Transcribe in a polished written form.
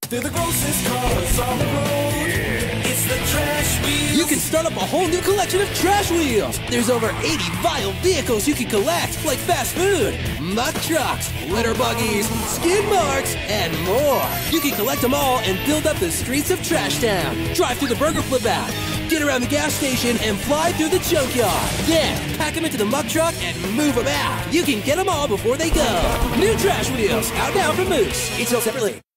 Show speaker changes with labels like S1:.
S1: They're the grossest cars on the road. It's the trash wheels.
S2: You can start up a whole new collection of trash wheels. There's over 80 vile vehicles you can collect, like fast food, muck trucks, litter buggies, skid marks, and more. You can collect them all and build up the streets of Trash Town. Drive through the burger flip out, get around the gas station, and fly through the junkyard. Then, pack them into the muck truck and move them out. You can get them all before they go. New trash wheels, out now from Moose. Each sold separately.